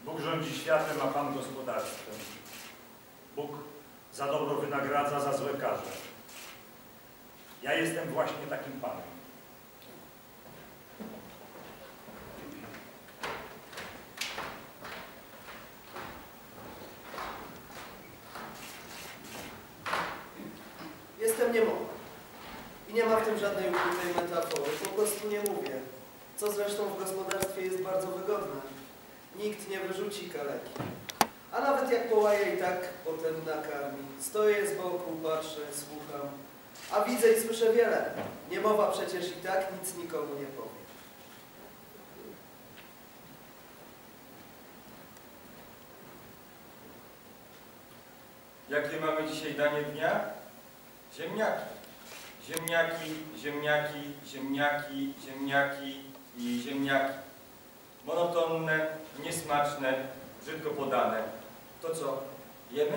Bóg rządzi światem, a Pan gospodarstwem. Bóg za dobro wynagradza, za złe karze. Ja jestem właśnie takim Panem. Jestem niemowa. I nie ma w tym żadnej ukrytej metafory. Po prostu nie mówię. Co zresztą w gospodarstwie jest bardzo wygodne. Nikt nie wyrzuci kaleki. A nawet jak połaje i tak potem nakarmi. Stoję z boku, patrzę, słucham. A widzę i słyszę wiele. Niemowa przecież i tak nic nikomu nie powie. Jakie mamy dzisiaj danie dnia? Ziemniaki. Ziemniaki, ziemniaki, ziemniaki, ziemniaki i ziemniaki. Monotonne, niesmaczne, brzydko podane. To co, jemy?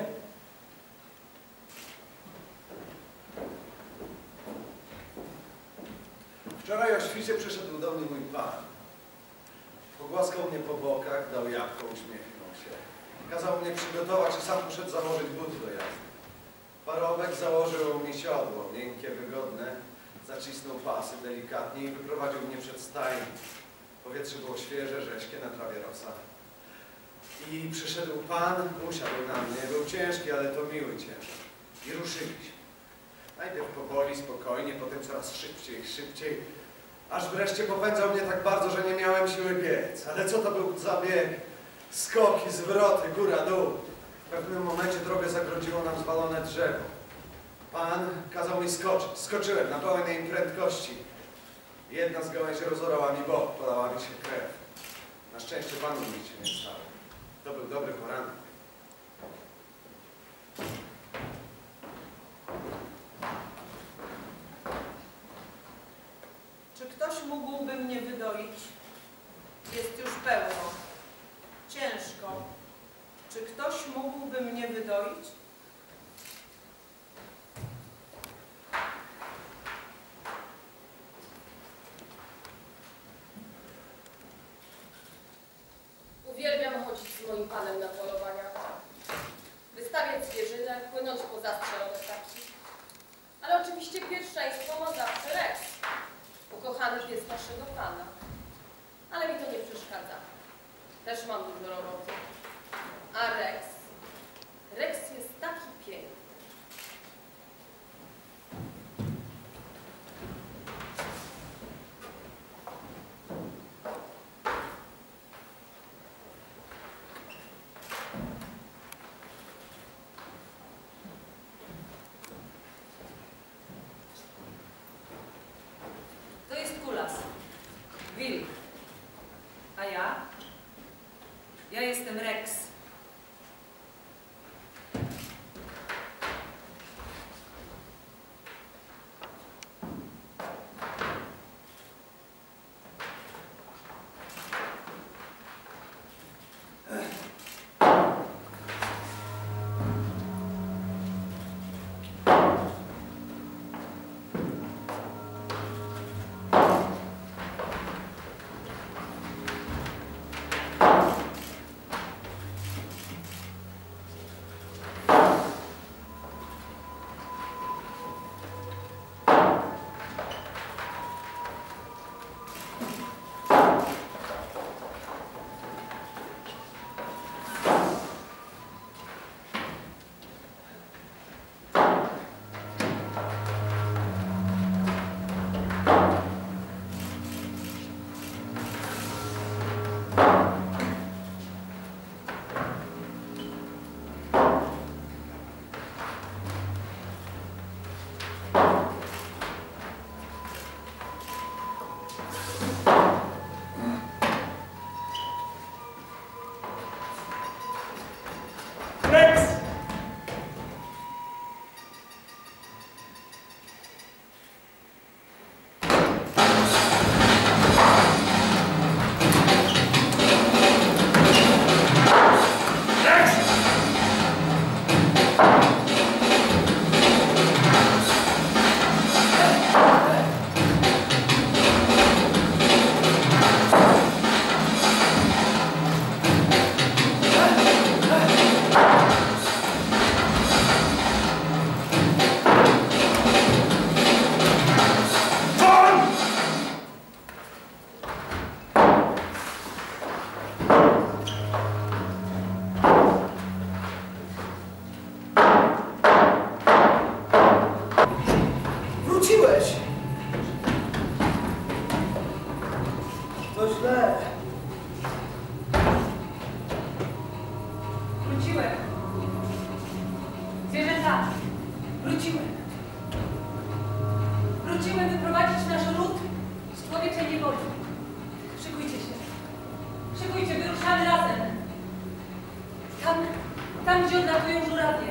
Wczoraj o świcie przyszedł do mnie mój pan. Pogłaskał mnie po bokach, dał jabłko, uśmiechnął się. Kazał mnie przygotować i sam poszedł założyć buty do jazdy. Parowek założył mi siodło, miękkie, wygodne, zacisnął pasy delikatnie i wyprowadził mnie przed stajnię. Powietrze było świeże, rześkie, na trawie rosa. I przyszedł pan, usiadł na mnie, był ciężki, ale to miły ciężar. I ruszyliśmy. Najpierw powoli, spokojnie, potem coraz szybciej, szybciej, aż wreszcie popędzał mnie tak bardzo, że nie miałem siły biec. Ale co to był za bieg? Skoki, zwroty, góra, dół. W pewnym momencie drogę zagrodziło nam zwalone drzewo. Pan kazał mi skoczyć. Skoczyłem na pełnej prędkości. Jedna z gałęzi rozorała mi bok, polała mi się krew. Na szczęście panu nic się nie stało. To był dobry poranek. Czy ktoś mógłby mnie wydoić? Jest już pełno. Ciężko. Czy ktoś mógłby mnie wydoić? Uwielbiam chodzić z moim panem na polowania. Wystawiać zwierzynę, płynąć po zastrzelone ptaki. Ale oczywiście pierwszeństwo ma zawsze Rex. Ukochany pies naszego pana. Ale mi to nie przeszkadza. Też mam dużo roboty. A Rex jest taki piękny. To jest Kulas. Wilk. A ja? Ja jestem Rex. Wróciłem. Wróciłem wyprowadzić nasz lud z człowieczej niewoli. Szykujcie się. Szykujcie, wyruszamy razem. Tam gdzie odlatują żurawie.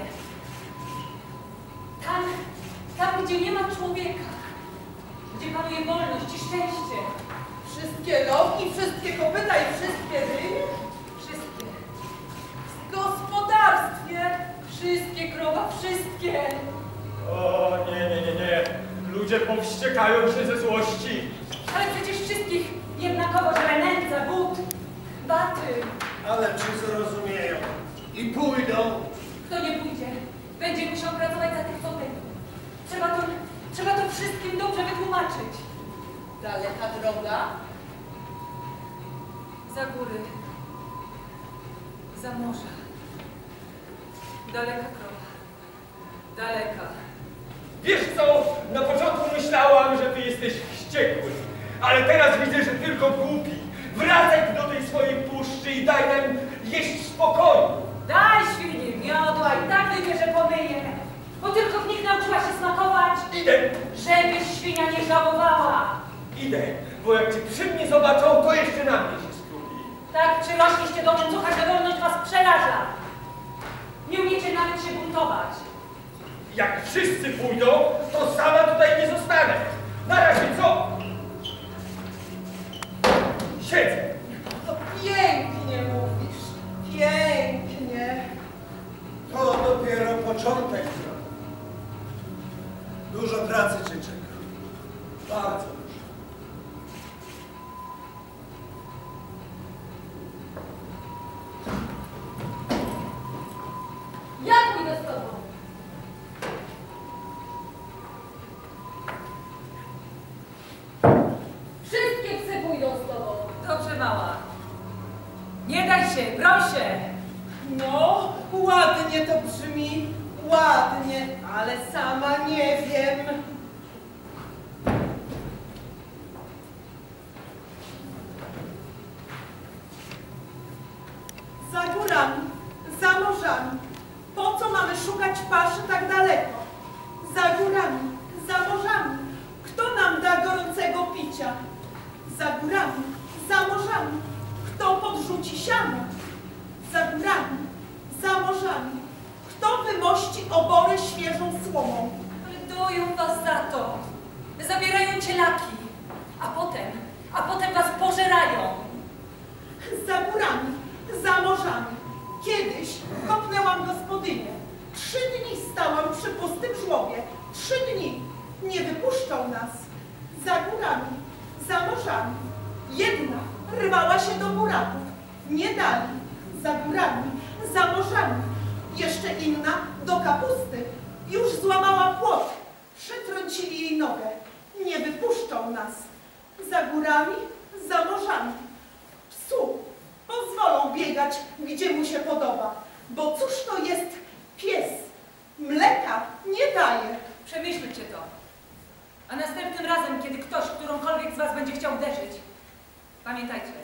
Tam gdzie nie ma człowieka. Gdzie panuje wolność i szczęście. Wszystkie loki, wszystkie kopyta i wszystkie dynie? Wszystkie. W gospodarstwie? Wszystkie, krowa, wszystkie. O, nie. Ludzie powściekają się ze złości. Ale przecież wszystkich jednakowo żre nędza, głód, baty. Ale czy zrozumieją i pójdą? Kto nie pójdzie, będzie musiał pracować za tych, co odejdą. Trzeba to wszystkim dobrze wytłumaczyć. Daleka droga? Za góry, za morza. Daleka krowa, daleka. Wiesz co, na początku myślałam, że ty jesteś wściekły, ale teraz widzę, że tylko głupi. Wracaj do tej swojej puszczy i daj nam jeść w spokoju. Daj świnie miodła i tak wybierze pomyje, bo tylko w nich nauczyła się smakować, Idę, żebyś świnia nie żałowała. bo jak cię przy mnie zobaczą, to jeszcze na mnie się skupi. Tak przyrośliście do łańcucha, że wolność was przeraża. Nie umiecie nawet się buntować. Jak wszyscy pójdą, to sama tutaj nie zostanę. Na razie co? Siedzę. To pięknie mówisz. Pięknie. To dopiero początek drogi. Dużo pracy cię czeka. Bardzo dużo. Ja pójdę z tobą. Wszystkie psy pójdą z tobą. Dobrze, mała. Nie daj się, broń się. No, ładnie to brzmi. Ładnie, ale sama nie wiem. Za górami, za morzami. Po co mamy szukać paszy tak daleko? Za górami, za morzami. Kto nam da gorącego picia? Za górami, za morzami. Kto podrzuci siano? Za górami, za morzami. Kto wymości obory świeżą słomą? Ale doją was za to. Zabierają cielaki, a potem was pożerają. Za górami, za morzami. Kiedyś kopnęłam gospodynię. 3 dni stałam przy pustym żłobie. 3 dni. Nie wypuszczą nas. Za górami, za morzami. Jedna rwała się do buraków. Nie dali. Za górami, za morzami. Jeszcze inna do kapusty. Już złamała płot. Przytrącili jej nogę. Nie wypuszczą nas. Za górami, za morzami. Psu pozwolą biegać, gdzie mu się podoba. Bo cóż to jest pies? Mleka nie daje. Przemyślcie to. A następnym razem, kiedy ktoś którąkolwiek z was będzie chciał uderzyć, pamiętajcie,